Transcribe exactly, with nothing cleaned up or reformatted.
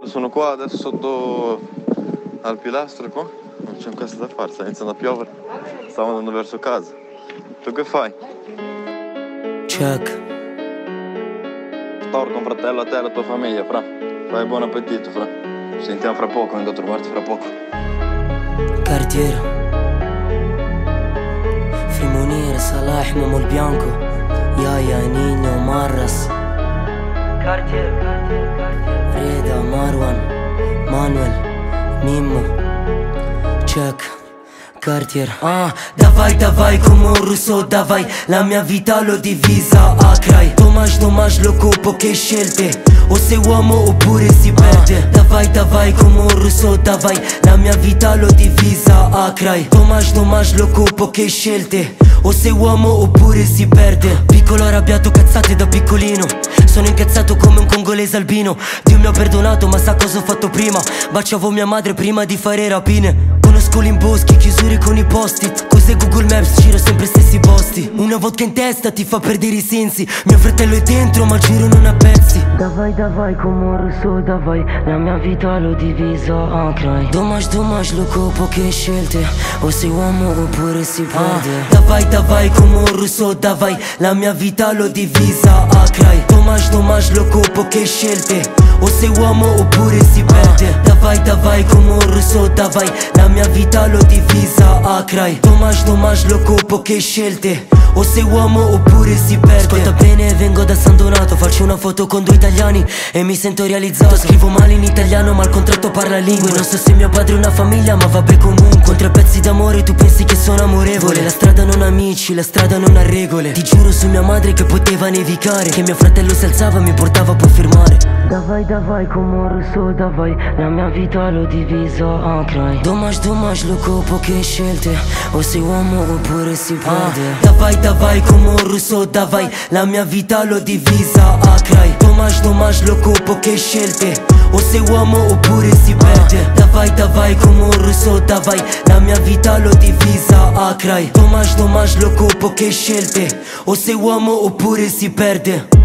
Sono qua adesso sotto al pilastro qua, non c'è un cazzo da fare, sta iniziando a piovere, stavo andando verso casa. Tu che fai? Check. Storco un fratello a te e alla tua famiglia, fra. Fai buon appetito, fra. Ci sentiamo fra poco, vengo a trovarti fra poco. Cartier Frimonire, Salah, Momo il bianco Yaya, Nino, Marras Cartier, Cartier, Cartier Reda, Marwan, Manuel, Mimmo Check Cartier, ah, davai, davai, come un russo, davai. La mia vita l'ho divisa a crai. Dommage, dommage, lo copo che scelte. O sei uomo oppure si perde. Davai, davai, come un russo, davai. La mia vita l'ho divisa a crai. Dommage, dommage, lo copo che scelte. O sei uomo oppure si perde. Piccolo arrabbiato, cazzate da piccolino. Sono incazzato come un congolese albino. Dio mi ha perdonato, ma sa cosa ho fatto prima. Baciavo mia madre prima di fare rapine. Conosco in boschi, chiusure con i post-it. Cos'è Google Maps, giro sempre stessi posti. Una vodka in testa ti fa perdere i sensi. Mio fratello è dentro ma giro non a pezzi. Davai, davai, come un russo, davai. La mia vita l'ho divisa a crai. Dommage, dommage, lo copo che scelte. O sei uomo oppure si perde. ah. Davai, davai, come un russo, davai. La mia vita l'ho divisa a crai. Dommage, dommage, lo copo che scelte. O sei uomo oppure si perde. ah. Davai, davai, come un russo, davai. La mia vita l'ho divisa a crai. Dommage, dommage, lo copo che scelte. O sei uomo oppure si perde. Ascolta bene, vengo da San Donato. Faccio una foto con due italiani e mi sento realizzato. Scrivo male in italiano ma il contratto parla lingue. Non so se mio padre è una famiglia ma vabbè comunque. Con tre pezzi d'amore tu pensi che sono amorevole. La strada non ha amici, la strada non ha regole. Ti giuro su mia madre che poteva nevicare. Che mio fratello si alzava e mi portava a poi firmare. Davai, davai, come un russo, davai. La mia vita l'ho divisa a crai. Dommage, dommage, lo copo che scelte. O sei uomo oppure si perde. ah. Davai, davai, come un russo, davai. La mia vita l'ho divisa a crai. Dommage, dommage, lo copo che scelte. O sei uomo oppure si perde. ah. Davai, davai, come un russo, davai. La mia vita l'ho divisa a crai. Dommage, dommage, lo copo che scelte. O sei uomo oppure si perde.